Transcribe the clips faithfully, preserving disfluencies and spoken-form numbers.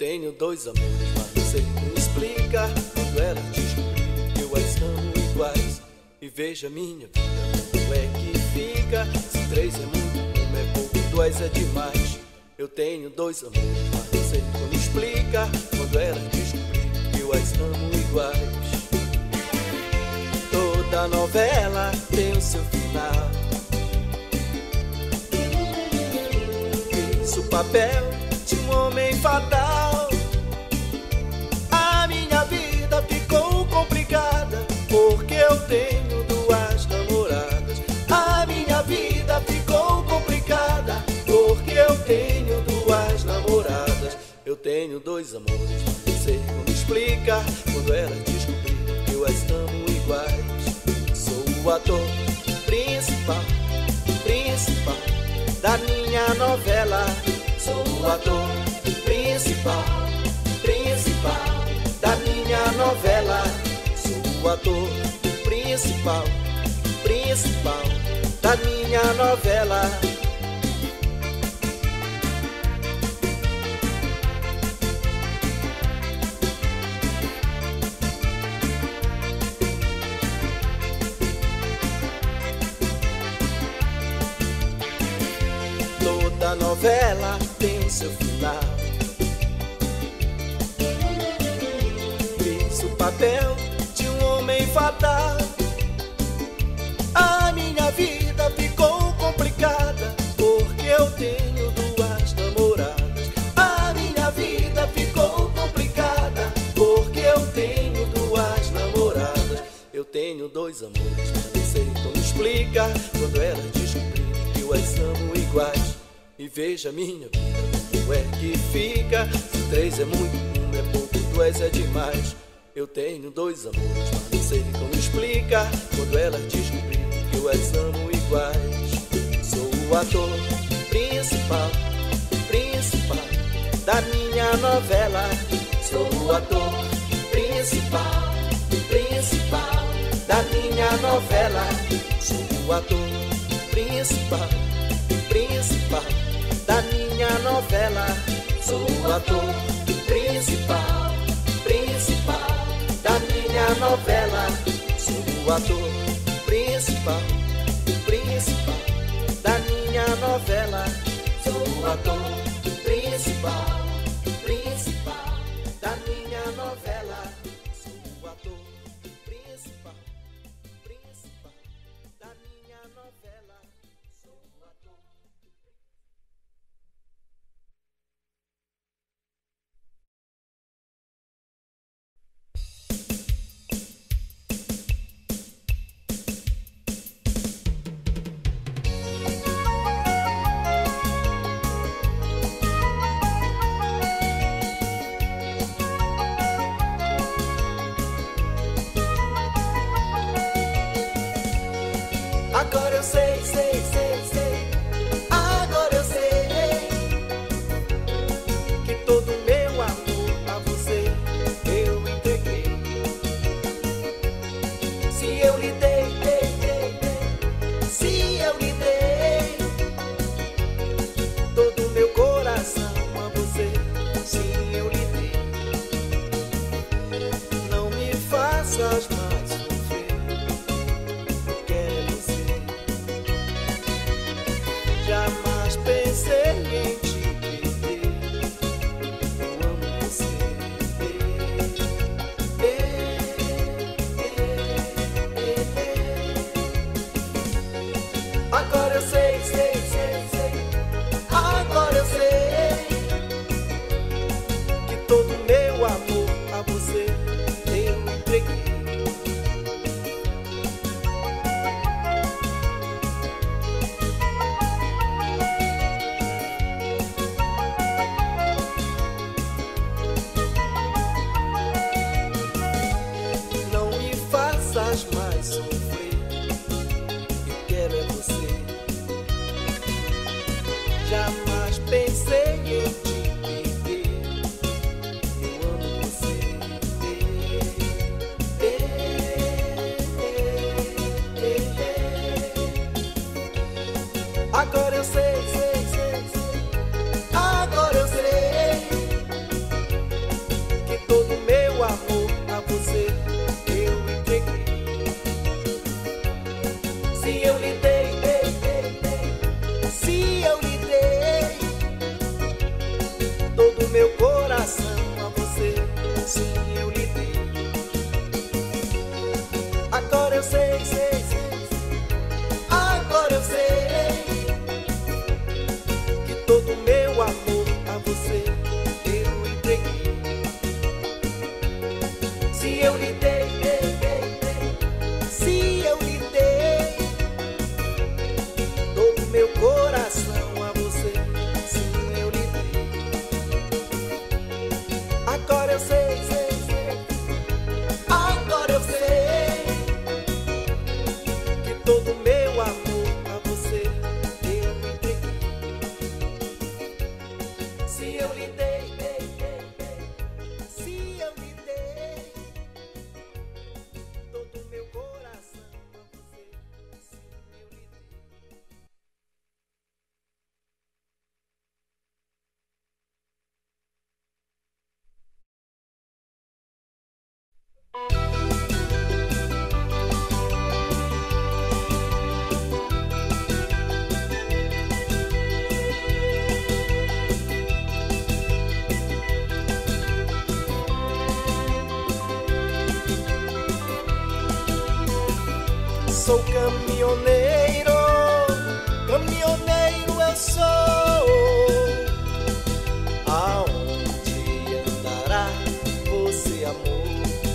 tenho dois amores, mas não sei como explicar. Quando elas descobriram que eu as amo iguais. E veja minha vida, como é que fica. Se três é muito, um é pouco, dois é demais. Eu tenho dois amores, mas não sei como explicar. Quando elas descobriram que eu as amo iguais. Toda novela tem o seu final. Fiz o papel de um homem fatal. A minha vida ficou complicada porque eu tenho duas namoradas. A minha vida ficou complicada porque eu tenho duas namoradas. Eu tenho dois amores, mas não sei como explicar. Quando elas descobriram que eu as amo iguais. Sou o ator principal, principal da minha novela. Sou o ator principal, principal da minha novela. Sou o ator principal, principal da minha novela. Toda novela tem o seu final. Fiz o papel de um homem fatal. A minha vida ficou complicada porque eu tenho duas namoradas. A minha vida ficou complicada porque eu tenho duas namoradas. Eu tenho dois amores, mas não sei como explicar. Quando elas descobriram que eu as amo iguais. E veja minha vida, como é que fica. Se três é muito, um é pouco, dois é demais. Eu tenho dois amores, mas não sei como explicar. Quando elas descobriram que eu as amo iguais. Sou o ator principal, principal da minha novela. Sou o ator principal, principal da minha novela. Sou o ator principal, principal da minha novela. Sou o ator principal, principal da minha novela. Sou o ator principal, principal da minha novela. Sou o ator principal, principal da minha novela. Sou o ator principal, principal da minha novela. Sou o ator. Agora eu sei, sei, sei, sei. Agora eu sei que todo meu amor a você eu entreguei. Se eu lhe dei, dei, dei, dei. Se eu lhe dei todo meu coração a você. Sim, eu lhe dei. Não me faças mais sofrer. Eu quero você. Jamais pensei em te perder. Eu amo você. Agora eu sei, sei, sei, sei. Agora eu sei que todo meu amor a você eu entreguei. Não me faças mais sofrer. Eu quero é você. Jamais pensei em te perder. Eu amo você. sei, sei, sei. Agora eu sei que todo meu amor a você eu entreguei. Se eu lhe dei, dei, dei, dei, se eu lhe dei todo meu coração a você, sim, eu lhe dei. Agora eu sei, sei, sei. Agora eu sei que todo meu amor a você eu entreguei. Se eu lhe dei, dei, dei, dei, se eu lhe dei todo meu coração a você, sim, eu lhe dei. Sou caminhoneiro, caminhoneiro eu sou. Aonde andará você, amor?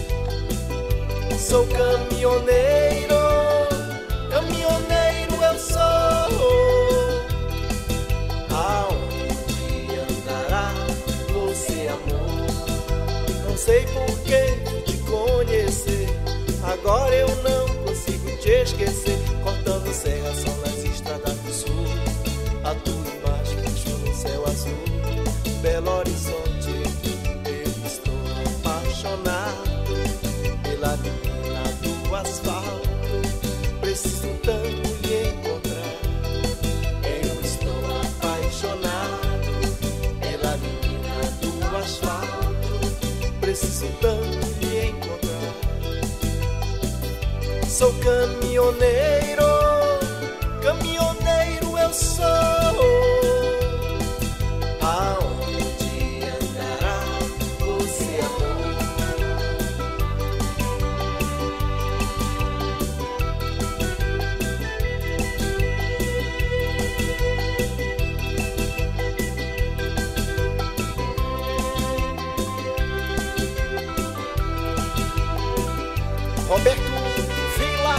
Sou caminhoneiro, caminhoneiro eu sou. Aonde andará você, amor? Não sei por que te conhecer, agora eu não consigo te esquecer. Cortando serra só nas estradas do sul, a tua imagem deixou no céu azul. Belo Horizonte, eu estou apaixonado pela menina do asfalto. Preciso tanto lhe encontrar. Eu estou apaixonado pela menina do asfalto. Preciso tanto lhe encontrar. Sou caminhoneiro, caminhoneiro eu sou. Aonde andará você, amor? Roberto Vila.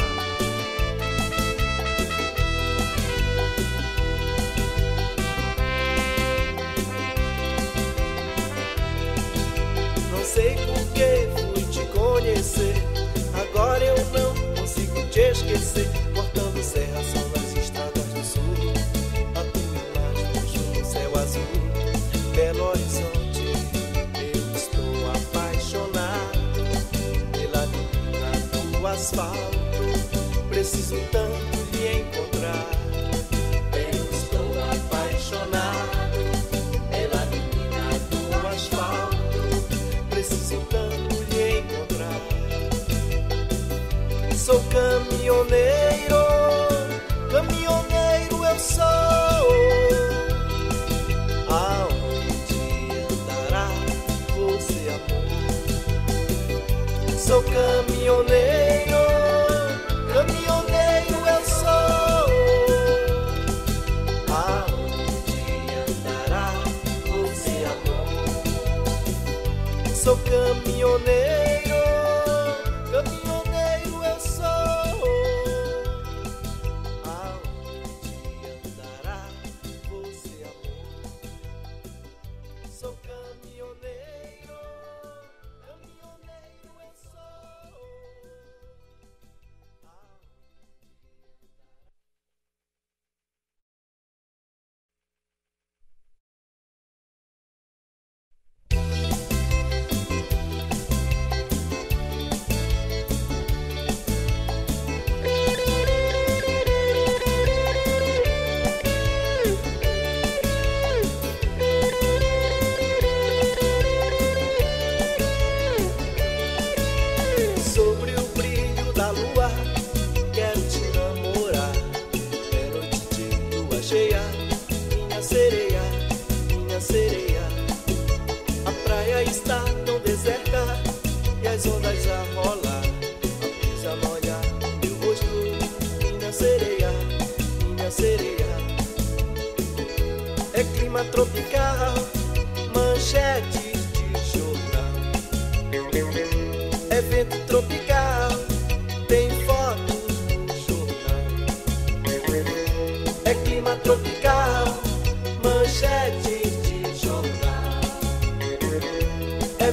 Não sei por que fui te conhecer, agora eu não consigo te esquecer. Cortando serra só nas estradas do sul, a tua imagem deixou no céu azul. Belo Horizonte, eu estou apaixonado pela menina do asfalto. Preciso tanto lhe encontrar. Eu estou apaixonado pela menina do asfalto. Preciso tanto lhe encontrar. Sou caminhoneiro, caminhoneiro eu sou. Aonde andará você, amor? Sou caminhoneiro, caminhoneiro eu sou. Aonde andará você, amor? Sou caminhoneiro, caminhoneiro eu sou. Aonde andará você, amor? Sou caminhoneiro, caminhoneiro eu sou. as ondas a rolar, a brisa molha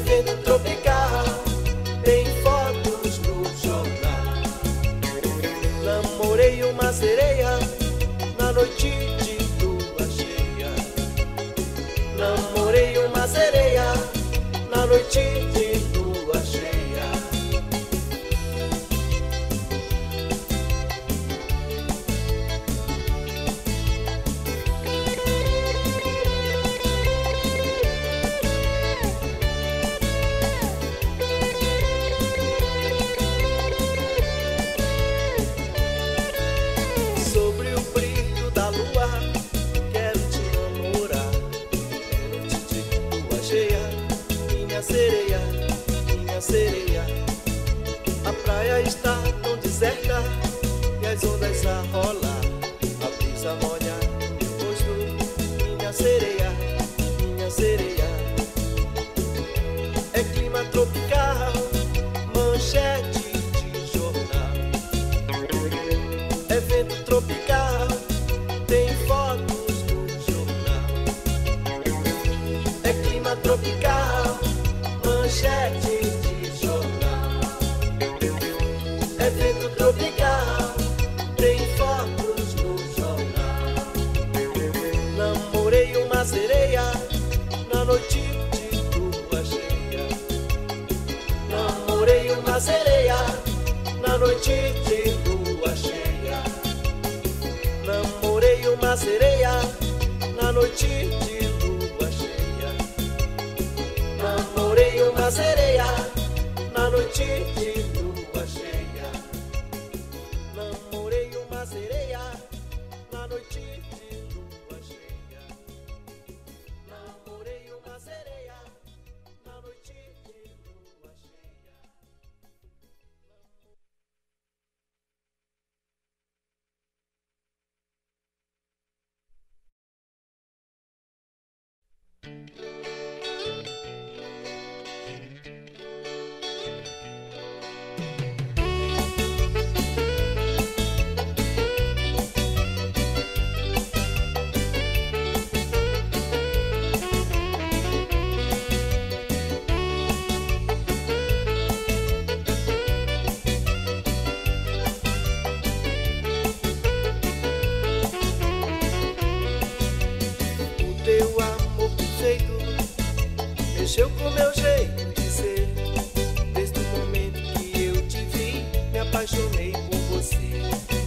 vento tropical, tem fotos no jornal. Namorei uma sereia na noite de lua cheia. Namorei uma sereia na noite de lua cheia. Sobre o brilho da lua, quero te namorar. É noite de lua cheia, minha sereia, minha sereia. A praia está tão deserta e as ondas a rolar. A brisa molha meu rosto, minha sereia, minha sereia. É clima tropical, manchete de jornal. É vento tropical, tem fotos no jornal. É clima tropical, manchete de jornal. É vento tropical, tem fotos no jornal. Namorei uma sereia na noite de lua cheia. Namorei uma sereia na noite de lua cheia. Namorei uma sereia na noite de lua cheia. Namorei uma sereia na noite de lua cheia. Namorei uma sereia na noite de lua cheia. Namorei uma sereia na noite de lua cheia. O teu amor perfeito mexeu com meu jeito de ser. Desde o momento que eu te vi, me apaixonei por você.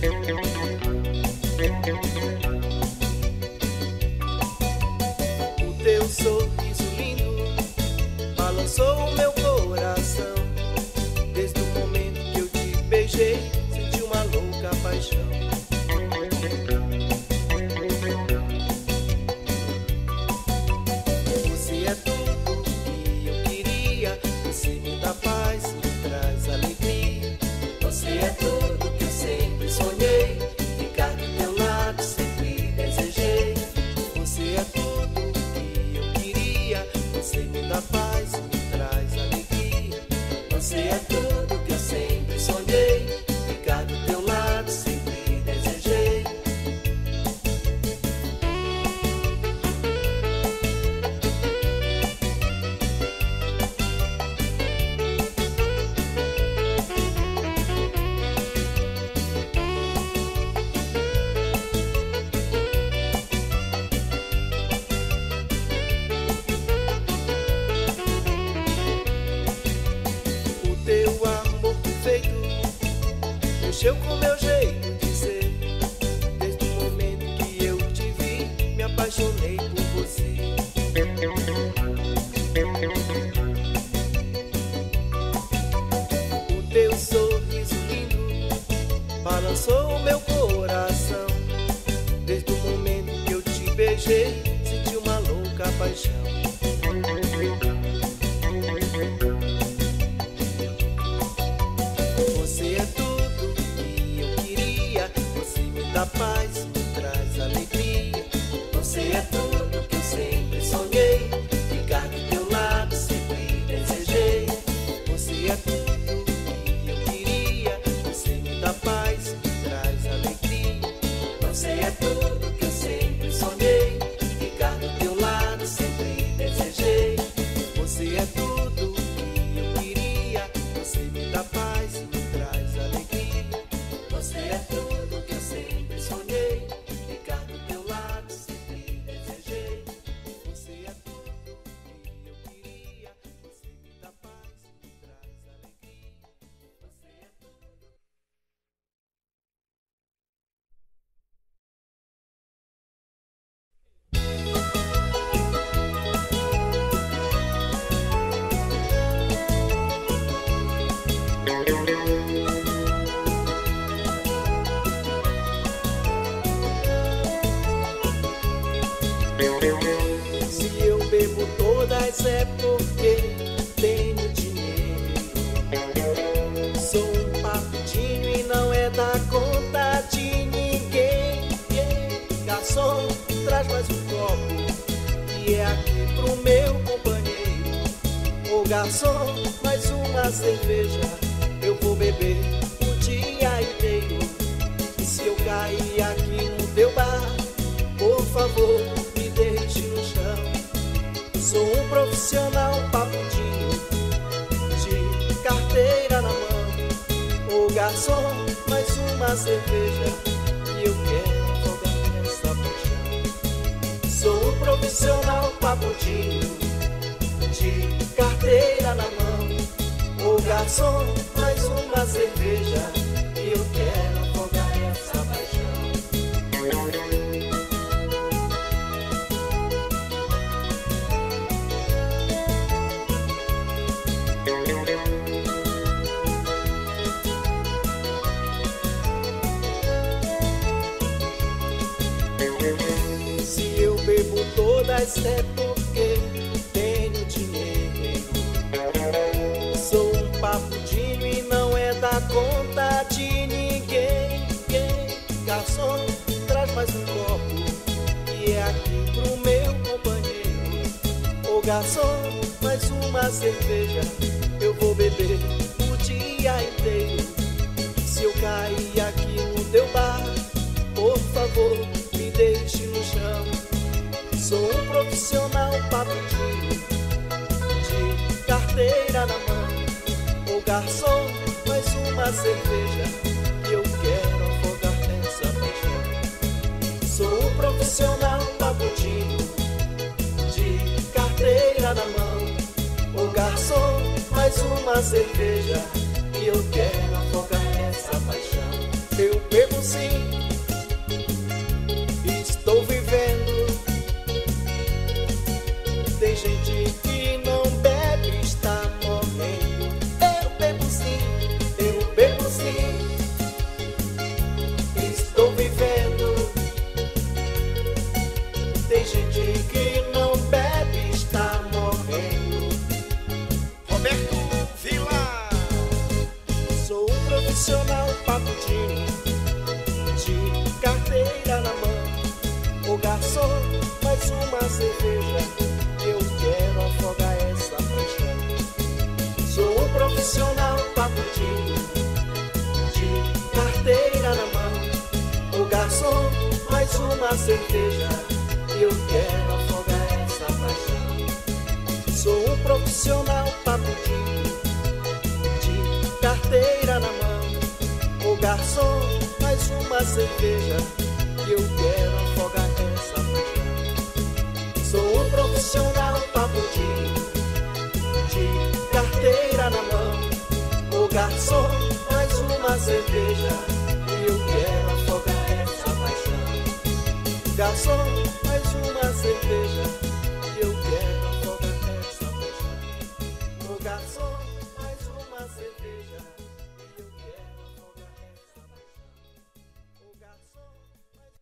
O teu sorriso lindo balançou o meu coração. Desde o momento que eu te beijei, senti uma louca paixão. Você é tudo que eu queria. Você me dá paz, me traz alegria. Você é tudo que eu sempre sonhei. Ficar do teu lado sempre desejei. Você é tudo que eu queria. Você me dá paz, me traz alegria. Você é tudo que eu sempre sonhei. Ficar do teu lado sempre desejei. O teu amor perfeito mexeu com meu jeito de ser. Desde o momento que eu te vi, me apaixonei por você. O teu sorriso lindo balançou o meu coração. Desde o momento que eu te beijei, senti uma louca paixão. Você é tudo que eu queria. Você me dá paz, me traz alegria. Você é tudo que eu sempre sonhei. Ficar do teu lado sempre desejei. Você é tudo que eu queria. Você me dá paz, me traz alegria. Você é tudo que eu sempre sonhei. Ficar do teu lado sempre garçom, mais uma cerveja eu vou beber o dia inteiro. E se eu cair aqui no teu bar, por favor, me deixe no chão. Sou um profissional papudinho, de carteira na mão. Ô garçom, mais uma cerveja e eu quero afogar essa paixão. Sou um profissional papudinho, de carteira na mão. Ô garçom, mais uma cerveja e eu quero afogar essa paixão. Se eu bebo todas é porque tenho dinheiro. Sou um papudinho e não é da conta de ninguém. Garçom, traz mais um copo que é aqui pro meu companheiro. Ô garçom, mais uma cerveja eu vou beber o dia inteiro. Se eu cair aqui no teu bar, por favor, me deixe no chão. Sou um profissional papudinho, de carteira na mão. Ô garçom, mais uma cerveja que eu quero afogar essa paixão. Sou um profissional papudinho, de carteira na mão. Ô garçom, mais uma cerveja que eu quero afogar essa paixão. Eu bebo sim, estou vivendo. Tem gente que não bebe, está morrendo. Eu bebo sim, eu bebo sim, estou vivendo. Tem gente que não bebe, está morrendo. Roberto Vila. Sou um profissional papudinho, de carteira na mão. Ô garçom, mais uma cerveja, eu quero afogar essa paixão. Sou um profissional papudinho, de carteira na mão. Ô garçom, mais uma cerveja, eu quero afogar essa paixão. Sou um profissional papudinho, de carteira na mão. Ô garçom, mais uma cerveja, eu quero afogar essa paixão. Sou um profissional papudinho, de carteira na mão. Ô garçom, mais uma cerveja e eu quero afogar essa paixão. Garçom, mais uma cerveja e eu quero afogar essa paixão. Ô garçom, mais uma cerveja e eu quero afogar essa paixão. Ô garçom, mais...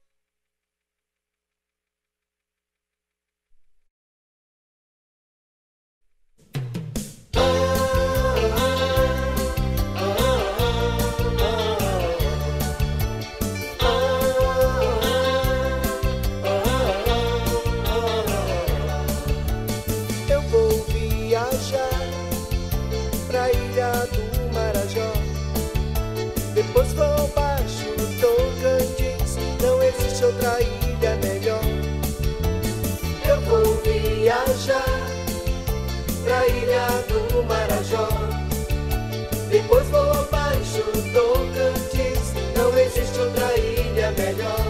Depois vou baixo no Tocantins, não existe outra ilha melhor. Eu vou viajar pra ilha do Marajó. Depois vou baixo no Tocantins, não existe outra ilha melhor.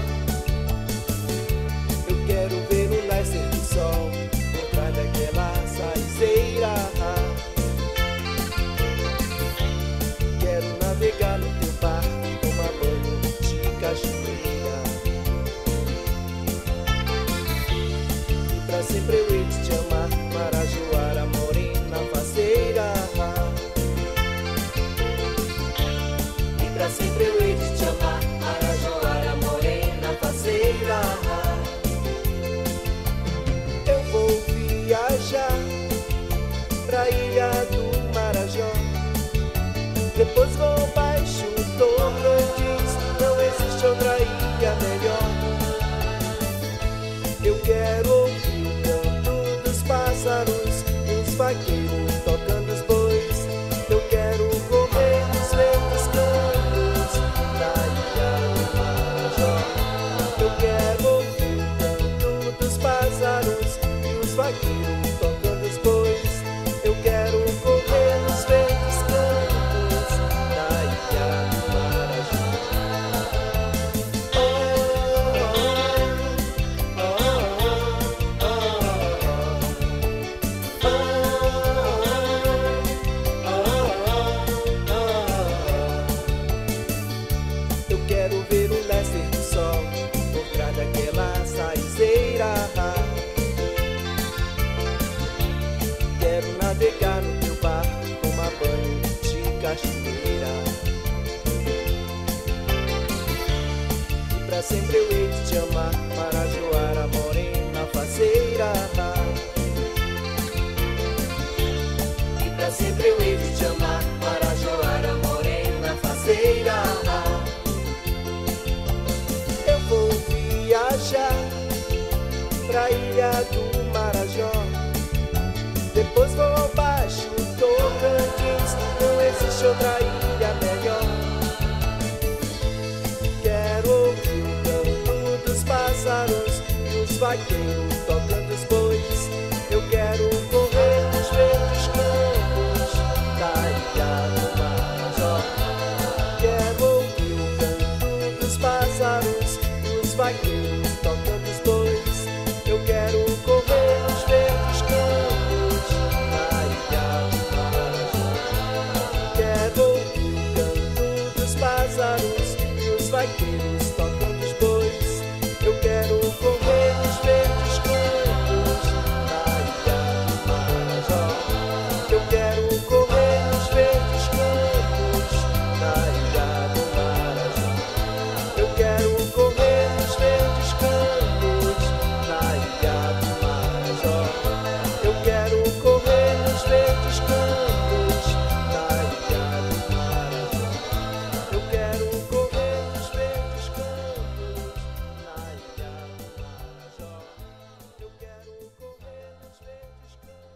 Eu quero ver o nascer do sol por trás daquela saizeira. Quero navegar no teu barco, tomar banho de cachoeira. E pra sempre eu hei de te amar, Marajoara, morena, faceira. E pra sempre eu hei de te amar, Marajoara, morena, faceira. Eu vou viajar pra ilha do Marajó. Depois vou baixo no Tocantins, não existe outra ilha melhor. Eu quero ouvir o canto dos pássaros, os vaqueiros tocando cachoeira. E pra sempre eu hei de te amar, Marajoara, morena faceira. E pra sempre eu hei de te amar, Marajoara, morena faceira. Eu vou viajar pra ilha do Marajó, depois vou ao Baixo Tocantins, não existe outra ilha melhor. Quero ouvir o canto dos pássaros e os vaqueiros tocando os bois. Eu quero correr nos verdes campos da ilha do Marajó. Quero ouvir o canto dos pássaros e os vaqueiros tocando os bois. Eu quero correr nos verdes campos da ilha do Marajó. Quero ouvir o canto dos pássaros e os vaqueiros tocando os bois. Eu quero correr nos verdes campos da ilha do Marajó. Eu quero correr nos verdes campos da ilha do Marajó. Eu quero correr nos verdes campos da ilha do Marajó. Eu quero correr nos verdes campos da ilha do Marajó. Eu quero correr nos verdes campos da ilha do Marajó. Eu quero correr nos verdes campos da ilha.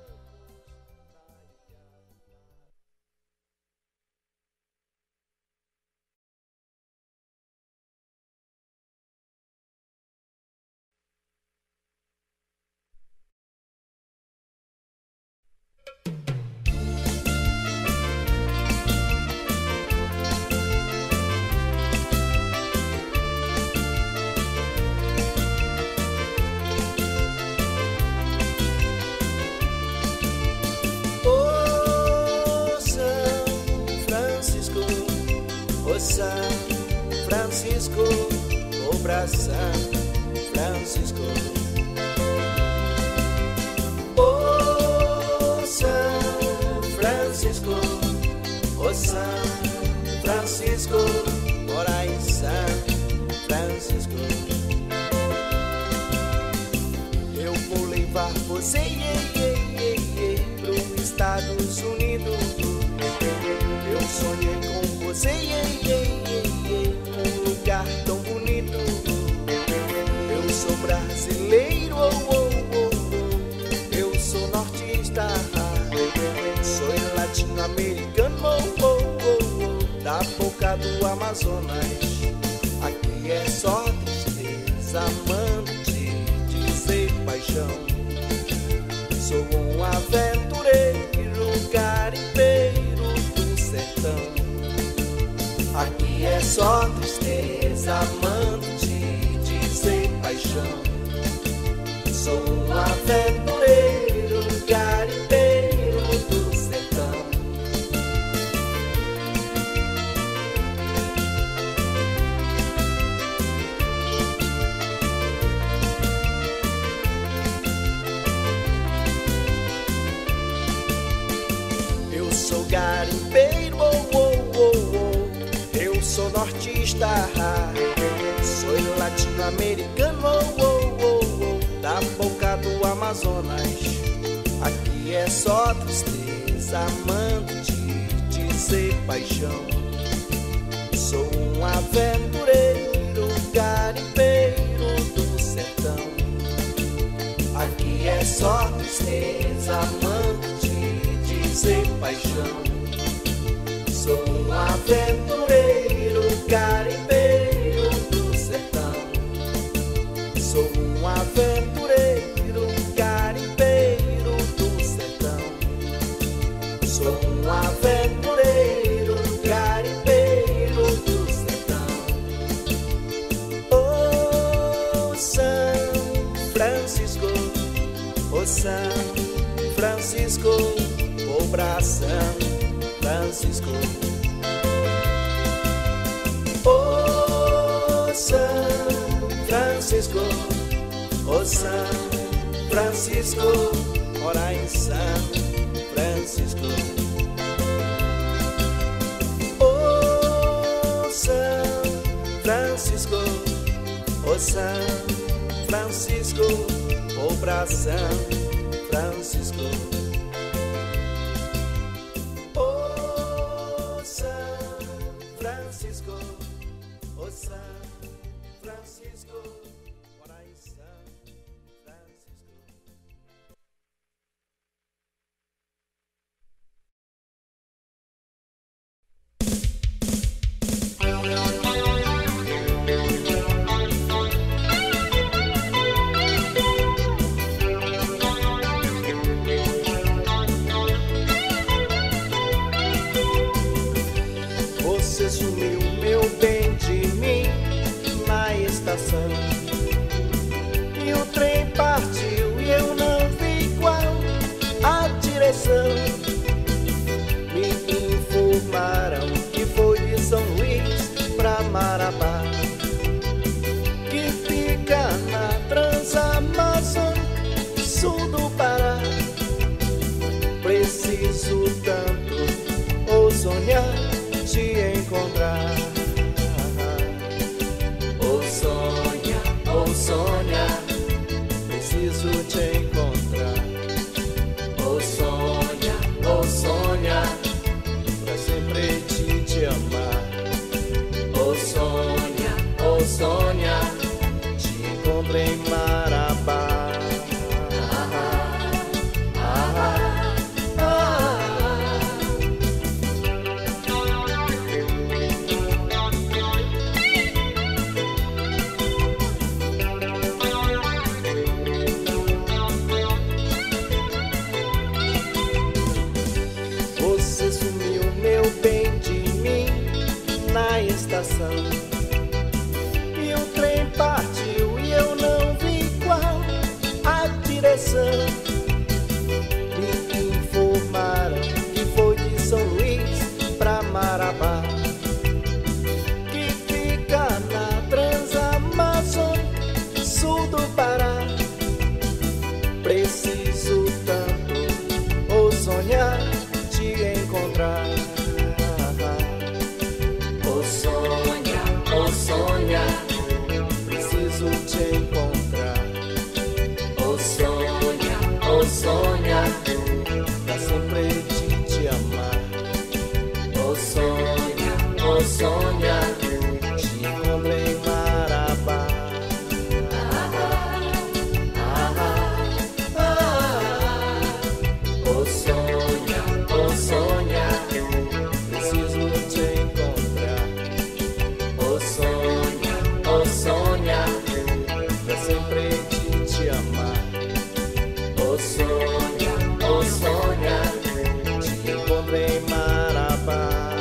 Ô São Francisco, ô São Francisco, ô São Francisco. Ô São Francisco, ô São Francisco, mora em São Francisco. Eu vou levar você pros Estados Unidos. Eu sonhei com você num lugar tão bonito. Eu sou brasileiro, oh, oh, oh, oh. Eu sou nortista, sou latino-americano, oh, oh, oh, oh. Da boca do Amazonas. Aqui é só tristeza, amante, dizer paixão. Sou um aventureiro, garimpeiro do sertão. Aqui é só tristeza, amante, dizer paixão. Sou um aventureiro, garimpeiro do sertão. Eu sou garimpeiro, oh, oh, oh, oh. Eu sou nortista, sou latino-americano, oh, oh, oh, oh. Da boca do Amazonas. Aqui é só tristeza, amante, dizer paixão. Sou um aventureiro, garimpeiro do sertão. Aqui é só tristeza, amante, dizer paixão. Sou um aventureiro, garimpeiro do sertão. Sou um aventureiro, garimpeiro do sertão. Sou um aventureiro, garimpeiro do sertão. Ô São Francisco, ô São Francisco, ô São Francisco. Ô São Francisco, ô São Francisco, mora em São Francisco. Ô São Francisco, vou pra São Francisco. Ô São Francisco, ô São Francisco, mora em São Francisco. Você sumiu, meu bem, de mim na estação. E o trem partiu e eu não vi qual a direção. Me informaram que foi de São Luís pra Marabá, que fica na Transamazônica, sul do Pará. Preciso tanto ou sonhar te encontrar. Ou sonha, ou sonha, preciso te encontrar. Ou sonha, ou sonha, pra sempre te, te amar. Ou sonha, ou sonha, te encontro em Marabá. Você sumiu, meu bem, de mim na estação. E o trem partiu e eu não vi qual a direção. Me informaram que foi de São Luís pra Marabá, que fica na Transamazônica, sul do Pará. Preciso tanto ou sonhar te encontrar. Ou sonha, ou sonha, preciso te encontrar. Ou sonha, ou sonha, pra sempre te, te amar. Ou sonha, ou sonha, te encontro em Marabá. Ou sonha, ou sonha, preciso te encontrar. Ou sonha, ou sonha, pra sempre te, te amar. Ou sonha, ou sonha, te encontro em Marabá.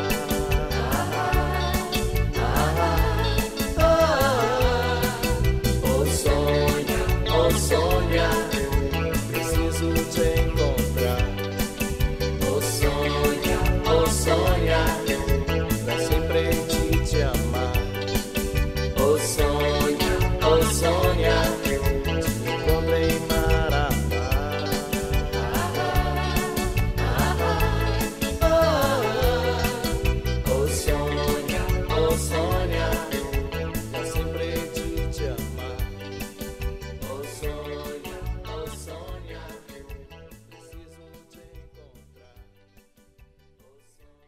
Ou sonha, ou sonha, preciso te encontrar. Ou sonha, ou sonha, pra sempre te, te amar. Ou sonha, ou sonha, te encontro em Marabá. Ou sonha, ou sonha, pra sempre te, te amar. Ou sonha, ou sonha, preciso te encontrar. Ou sonha.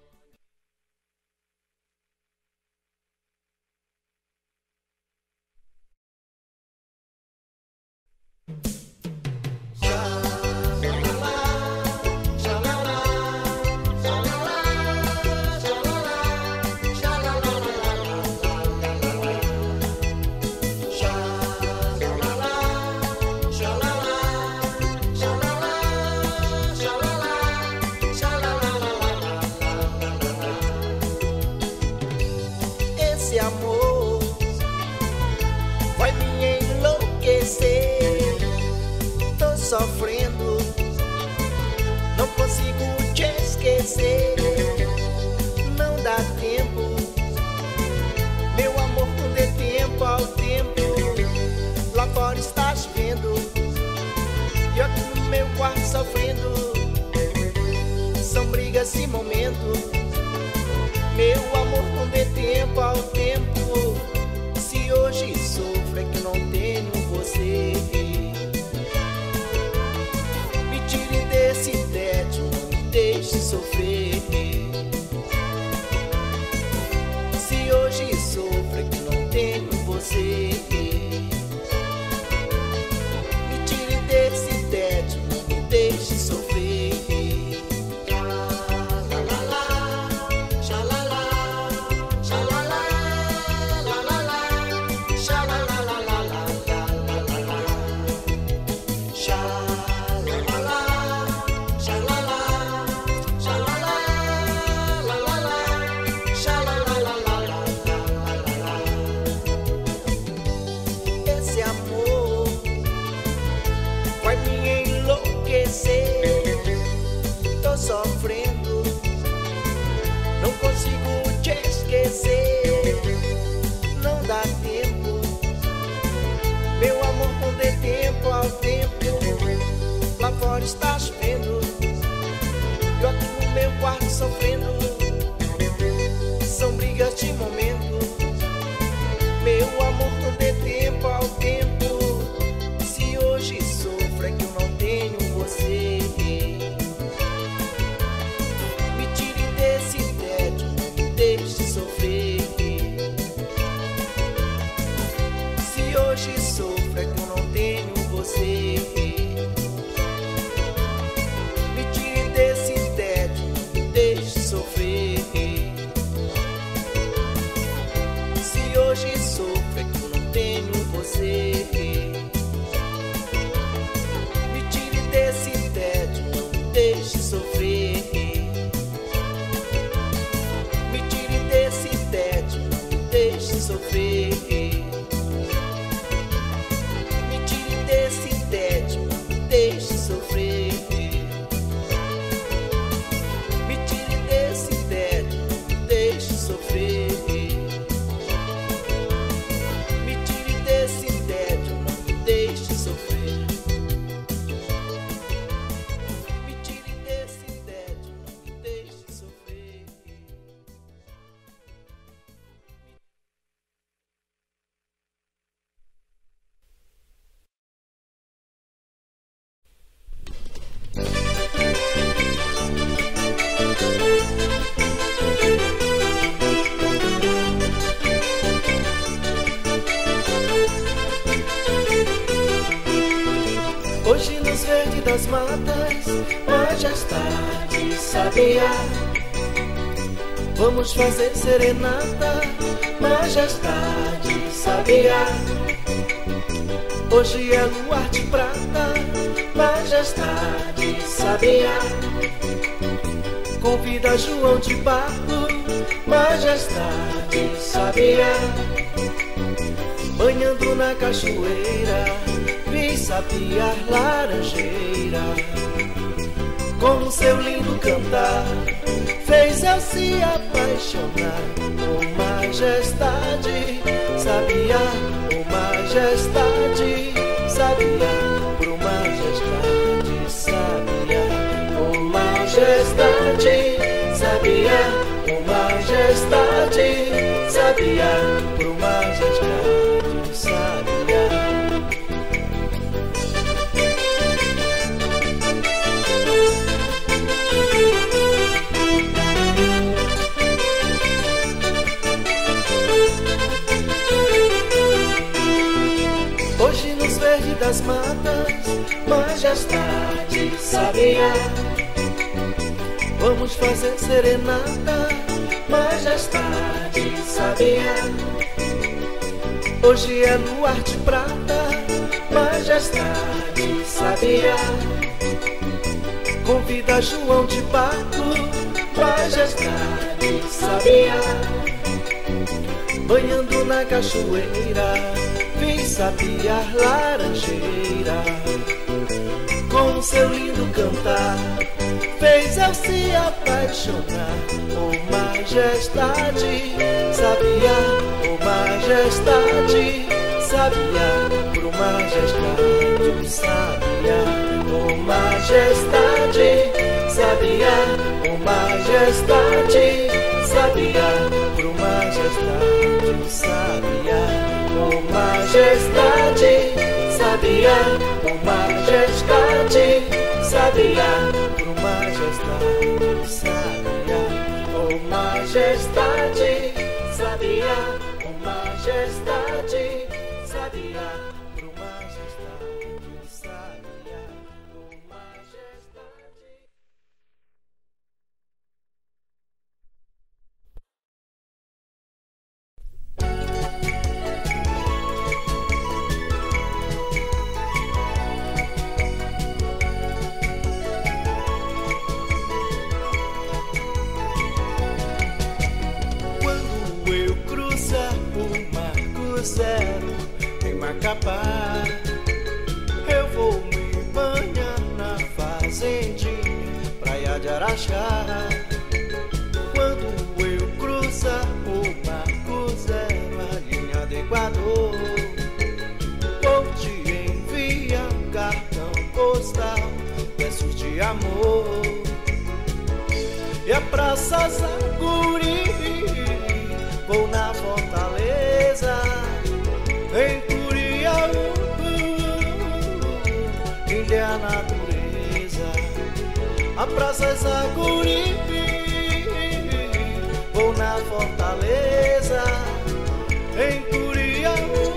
Esse amor vai me enlouquecer. Tô sofrendo, não consigo te esquecer. Não dá tempo, meu amor, não dê tempo ao tempo. Lá fora está chovendo e eu aqui no meu quarto sofrendo. São brigas e momentos, meu amor, não dê tempo ao tempo. Se hoje sofro é que deixe sofrer. Me tire desse tédio, não me deixe sofrer. Me tire desse tédio, não me deixe sofrer. Me tire desse tédio, não me deixe sofrer. Me tire desse tédio, não me deixe sofrer. Hoje nos verdes das matas, majestade sabiá, vamos fazer serenata, majestade sabiá. Hoje é luar de prata, majestade sabiá. Convida João de Barro, majestade sabiá. Banhando na cachoeira, vi sabiá laranjeira. Com seu lindo cantar, fez eu se apaixonar. Oh majestade, sabiá, oh majestade, sabiá, pro majestade, sabiá, oh majestade, sabiá, oh majestade, sabiá, pro majestade, sabiá. Hoje nos verdes das matas, majestade sabiá, vamos fazer serenata, majestade sabiá. Hoje é luar de prata, majestade sabiá. Convida João de Barro, majestade sabiá. Banhando na cachoeira, vi sabiá laranjeira. Com seu lindo cantar, fez eu se apaixonar. Oh majestade, sabiá, oh majestade, sabiá, pro majestade, sabiá, oh majestade, sabiá, oh majestade, sabiá, pro majestade, sabiá, oh majestade, sabiá, oh majestade, sabiá, pro majestade, sabiá, oh majestade, sabiá, oh majestade, sabiá, pro majestade, sabiá, oh majestade. Zero em Macapá, eu vou me banhar na fazendinha, praia de Araxá. Quando eu cruzar o Marco Zero, a linha do Equador, vou te enviar um cartão postal, versos de amor. E a Praça Zaguri, vou na Fortaleza, em Curiaú, ilha a natureza. A Praça Zaguri, vou na Fortaleza, em Curiaú,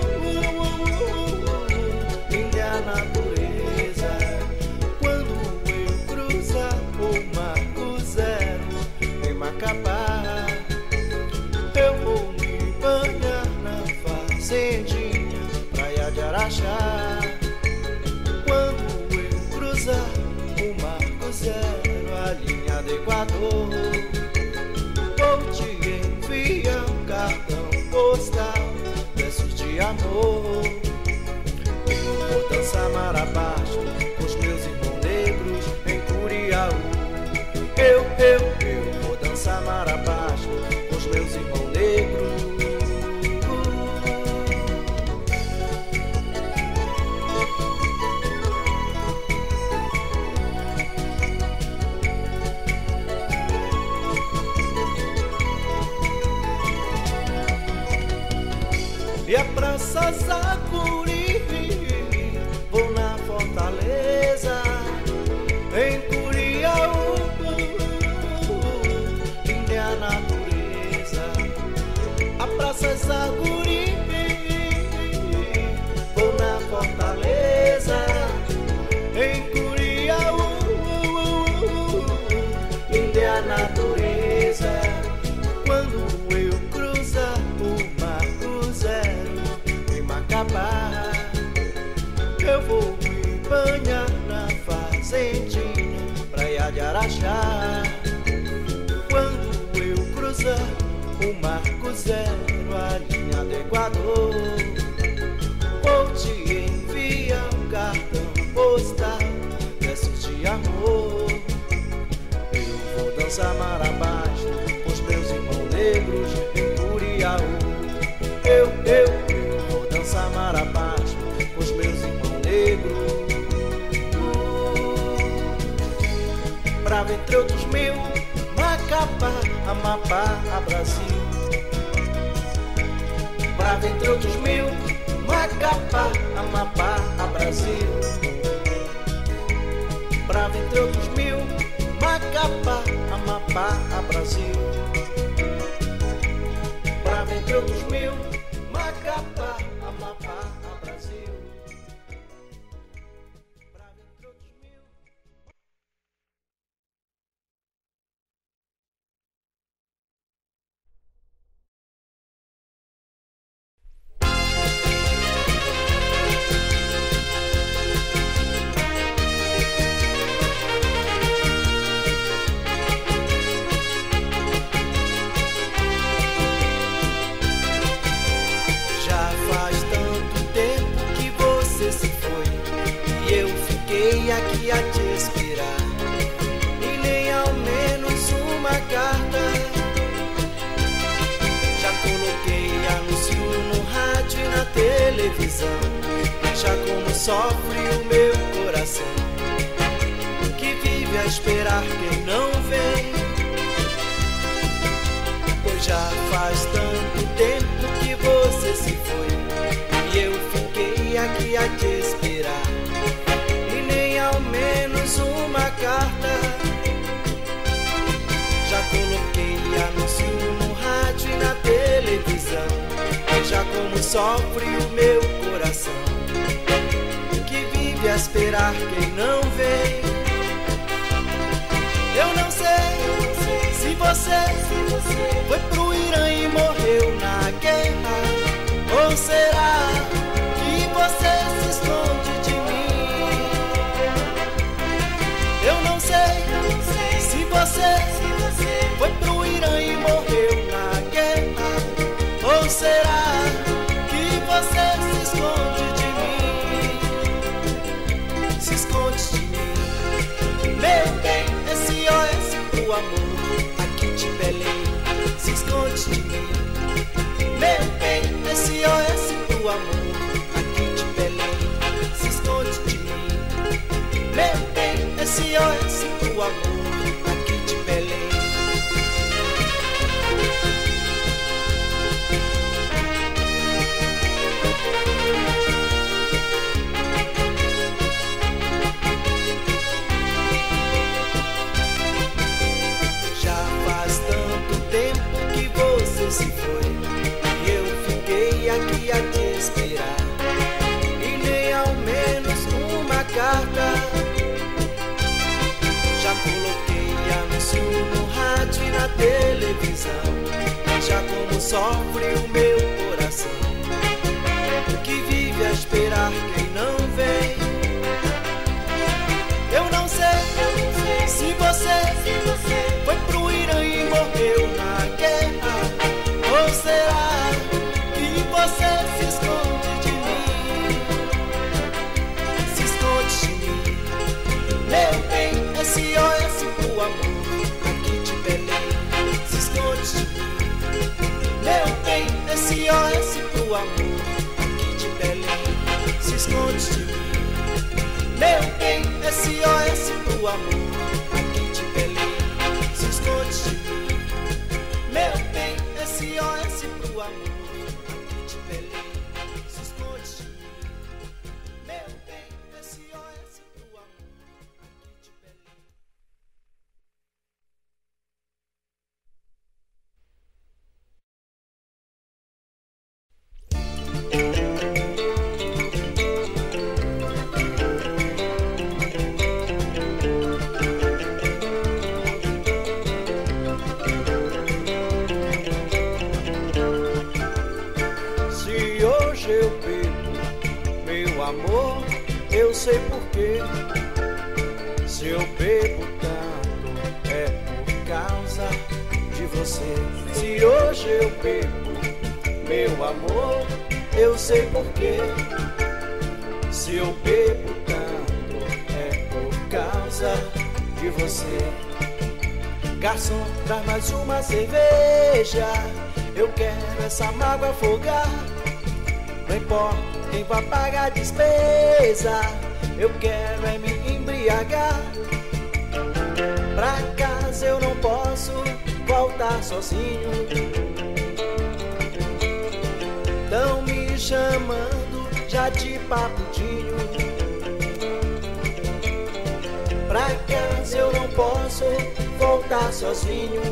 ilha a natureza. Quando eu cruzar o Marco Zero em Macapá, eu vou me banhar na fazendinha, praia de Araxá. Quando eu cruzar o Marco Zero, a linha do Equador, vou te enviar um cartão postal, e a Praça Zacuri. Vou na Fortaleza, em Curiaú, linda é a natureza. A Praça Zacuri. Vou na Fortaleza, em Curiaú, linda é a natureza. Quando eu cruzar o Mar Cruzeiro em Macapá, eu vou me banhar na fazendinha Praia de Araxá. Quando eu cruzar o Mar Cruzeiro, a linha do Equador, vou te enviar um cartão postal, versos de amor. Eu vou dançar marabaixo com os meus irmãos negros em Curiaú. Eu, eu, eu vou dançar marabaixo com os meus irmãos negros. Bravo entre outros mil, Macapá, Amapá, a Brasil. Bravo entre outros mil, Macapá, Amapá, a Brasil. Bravo entre outros mil, Macapá, Amapá, a Brasil. Bravo entre outros mil, Macapá, Amapá, a Brasil. Bravo entre outros mil. Aqui a te esperar, e nem ao menos uma carta. Já coloquei anúncio no rádio e na televisão, já como sofre o meu coração, que vive a esperar quem não vem. Pois já faz tanto tempo que você se foi, e eu fiquei aqui a te esperar, ao menos uma carta. Já coloquei anúncio no rádio e na televisão, já como sofre o meu coração, que vive a esperar quem não vem. Eu não sei se você foi pro Irã e morreu na guerra, ou será que você se esconde de mim? Eu não sei se você foi pro Irã e morreu na guerra, ou será que você se esconde de mim? Se esconde de mim, meu bem, S O S pro amor, aqui de Belém. Se esconde de mim, meu bem, S O S pro amor, aqui de Belém. Se esconde de mim, meu bem, S O S pro amor, aqui de Belém. Já faz tanto tempo que você se foi, e eu fiquei aqui a te esperar, e nem ao menos uma carta. Já coloquei anúncio no rádio e na televisão, já como sofre o meu coração, que vive a esperar quem não vem. Eu não sei se você foi pro Irã e morreu na guerra, ou será que você se esconde de mim? Se esconde de mim, meu bem, S O S pro amor, aqui de Belém. Se esconde de mim, meu bem, S O S pro amor, aqui de Belém. Se esconde de mim, meu bem, S O S pro amor, aqui de Belém. Se esconde de mim, meu bem, S O S pro amor, aqui de Belém. sei porquê. Se eu bebo tanto é por causa de você. Se hoje eu bebo, meu amor, eu sei porquê. Se eu bebo tanto é por causa de você. Garçom, traz mais uma cerveja, eu quero essa mágoa afogar. Não importa quem vai pagar a despesa, eu quero é me embriagar. Pra casa eu não posso voltar sozinho. Tão me chamando já de papudinho. Pra casa eu não posso voltar sozinho.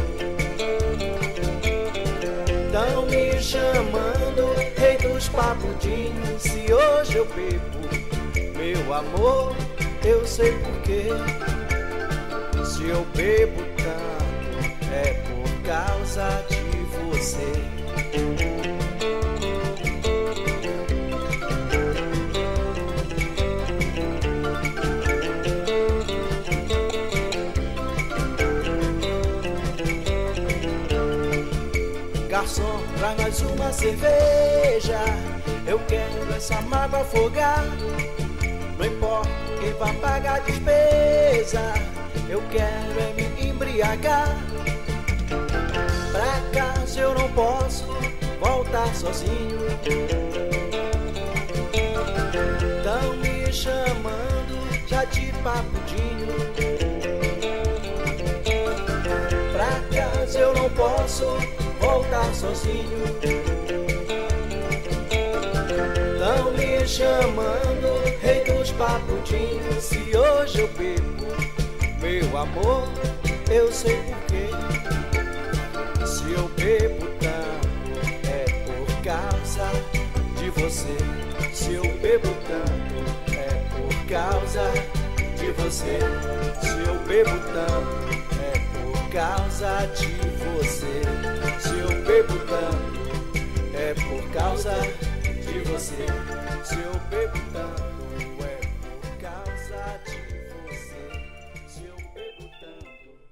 Tão me chamando rei dos papudinhos. Se hoje eu bebo, meu amor, eu sei porquê. Se eu bebo tanto é por causa de você. Garçom, traz mais uma cerveja, eu quero essa mágoa afogar. Não importa quem vai pagar a despesa, eu quero é me embriagar. Pra casa eu não posso voltar sozinho. Tão me chamando já de papudinho. Pra casa eu não posso voltar sozinho. Tão me chamando rei dos papudinhos. Se hoje eu bebo, meu amor, eu sei porquê. Se eu bebo tanto é por causa de você. Se eu bebo tanto é por causa de você. Se eu bebo tanto é por causa de você. Se eu bebo tanto é por causa de você. Se eu bebo tanto é por causa de você. Se eu bebo tanto é por...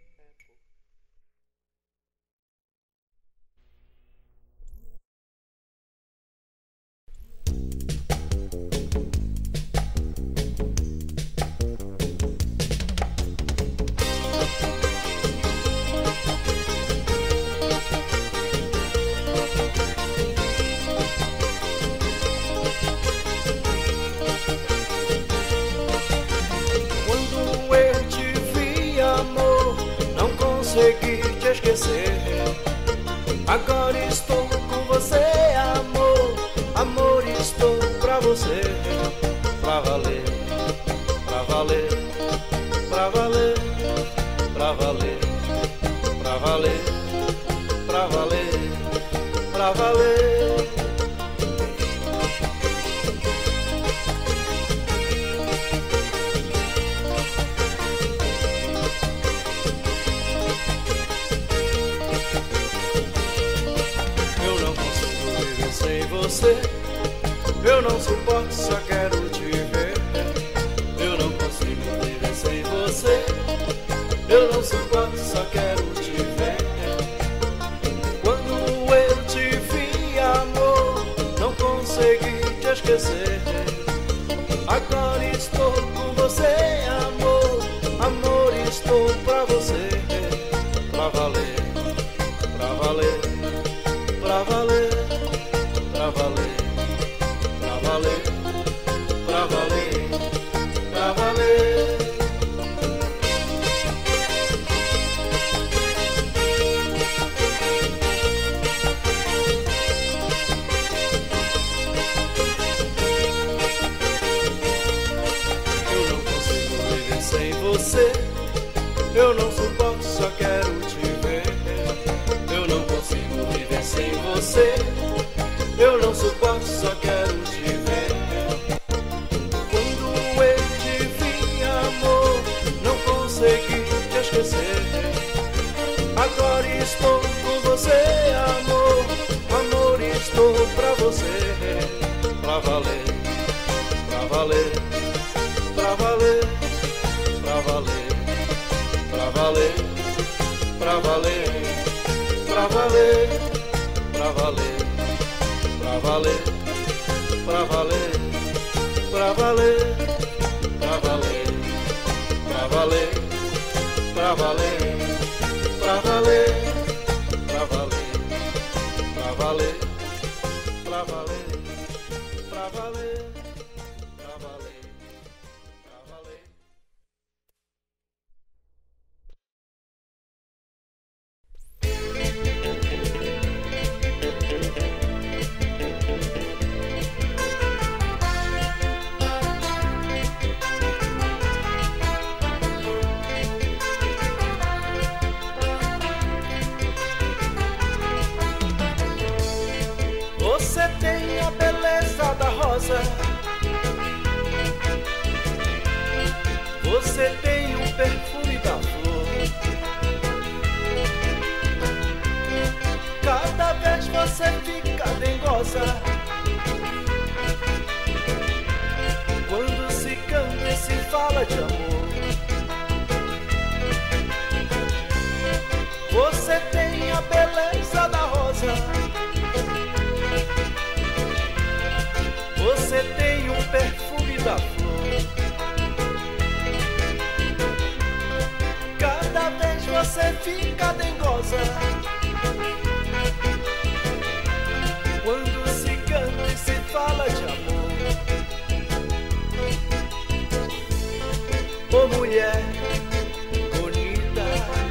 Consegui te esquecer. Agora estou com você, amor. Amor, estou pra você. Pra valer, pra valer, pra valer, pra valer, pra valer, pra valer, pra valer. Você, eu não suporto, só quero te ver. Eu não consigo viver sem você. Eu não suporto, só quero te ver. Quando eu te vi, amor, não consegui te esquecer. Agora estou com você, amor. Amor, estou pra você. Pra valer, pra valer, pra valer. Pra valer, pra valer, pra valer, pra valer. Eu não consigo viver sem você. Eu não suporto, só quero te ver. Eu não consigo viver sem você. Eu não suporto, só quero te ver. Quando eu te vi, amor, não consegui te esquecer. Agora estou com você, amor. Amor, estou pra você. Pra valer, pra valer. Você tem a beleza da rosa, você tem o perfume da flor. Cada vez você fica dengosa quando se canta e se fala de amor. Você tem a beleza da rosa, você tem o perfume da flor. Cada vez você fica dengosa quando se canta e se fala de amor. Ô mulher bonita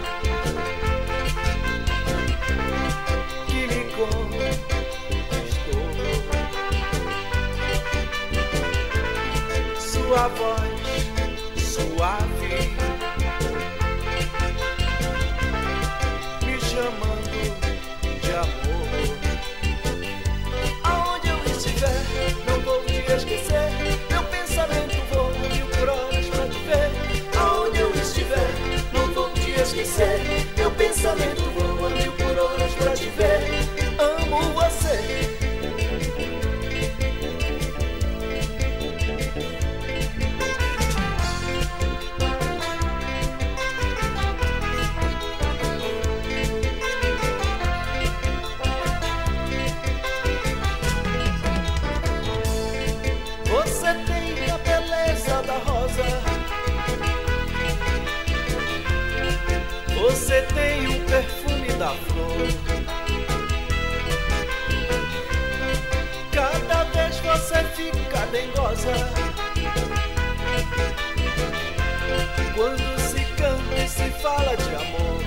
que me conquistou, sua voz suave me chamando de amor. Aonde eu estiver, não vou te esquecer. Meu pensamento voa mil por horas pra te ver. Aonde eu estiver, não vou te esquecer. Meu pensamento voa mil por horas pra te ver. Amo você. Você tem a beleza da rosa, você tem o perfume da flor. Cada vez você fica dengosa quando se canta e se fala de amor.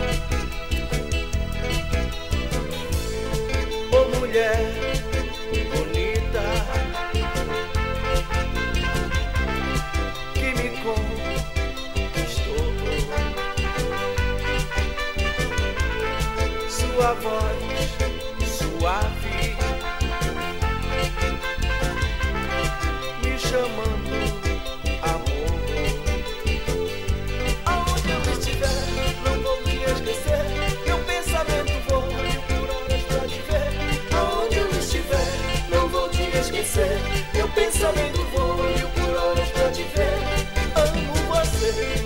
Ô mulher bonita que me conquistou, sua voz suave me chamando amor. Aonde eu estiver, não vou te esquecer. Meu pensamento voa mil por horas pra te ver. Aonde eu estiver, não vou te esquecer. Meu pensamento voa mil por horas pra te ver. Amo você.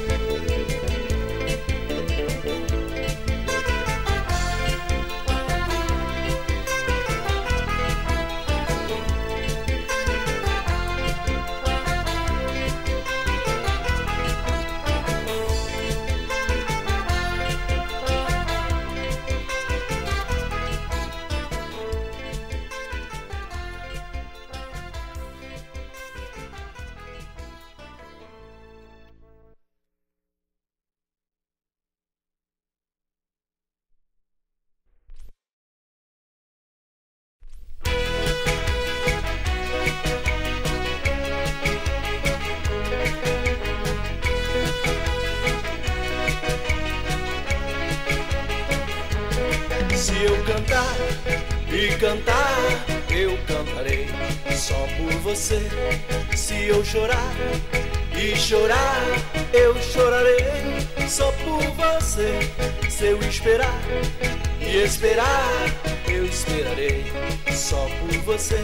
Se eu cantar e cantar, eu cantarei só por você. Se eu chorar e chorar, eu chorarei só por você. Se eu esperar e esperar, eu esperarei só por você.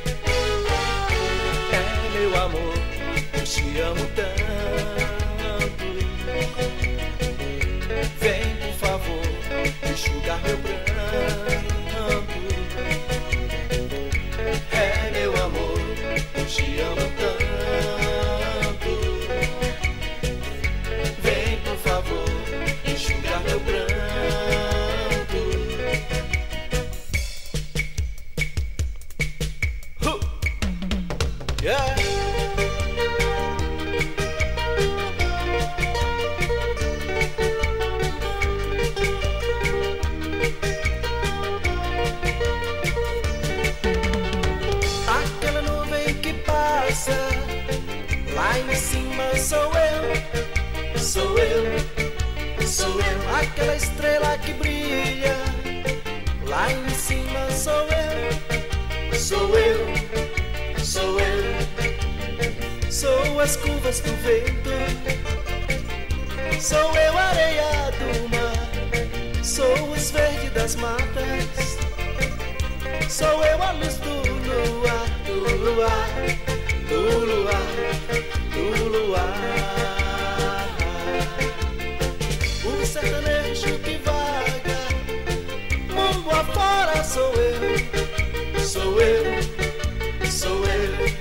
É meu amor, eu te amo tanto. Vem, por favor, enxugar meu pranto. É meu amor, eu te amo tanto. Vem, por favor, enxugar meu pranto. Uh! Yeah! Sou eu, sou eu, sou as curvas do vento, sou eu a areia do mar, sou os verdes das matas, sou eu a luz do luar, do luar, do luar, do luar. O sertanejo que vaga mundo afora, sou eu, sou eu, sou eu.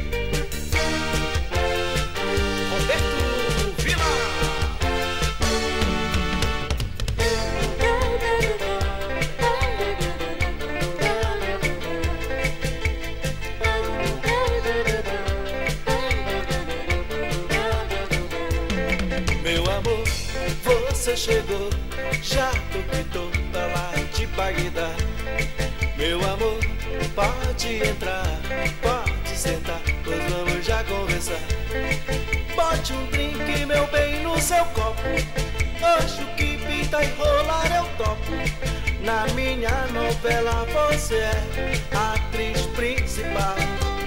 Roberto Vila. Meu amor, você chegou, já tô que tô pra lá de Bagdá. Meu amor, pode entrar, pode sentar, pois vamos já conversar. Bote um drink, meu bem, no seu copo, hoje o que pinta e rolar eu topo. Na minha novela você é a atriz principal.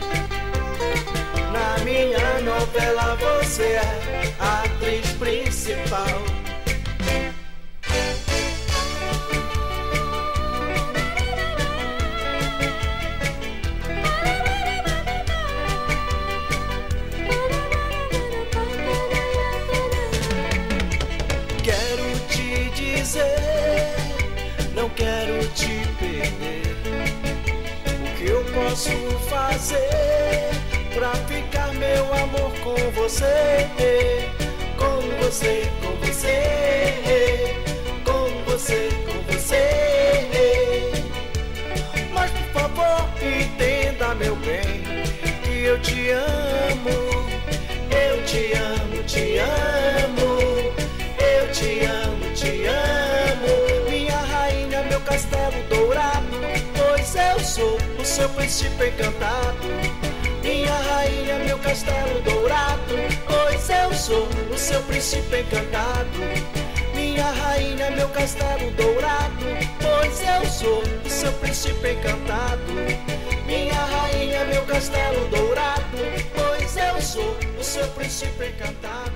Na minha novela você é a atriz principal. Quero te dizer, não quero te perder. O que eu posso fazer pra ficar, meu amor, com você? Com você, com você, com você, com você. Mas por favor, entenda, meu bem, que eu te amo. Eu te amo, te amo. Eu te amo, te amo. Minha rainha, meu castelo dourado, pois eu sou o seu príncipe encantado. Minha rainha, meu castelo dourado, pois eu sou o seu príncipe encantado. Minha rainha, meu castelo dourado, pois eu sou o seu príncipe encantado. Minha rainha, meu castelo dourado, pois eu sou o seu príncipe encantado.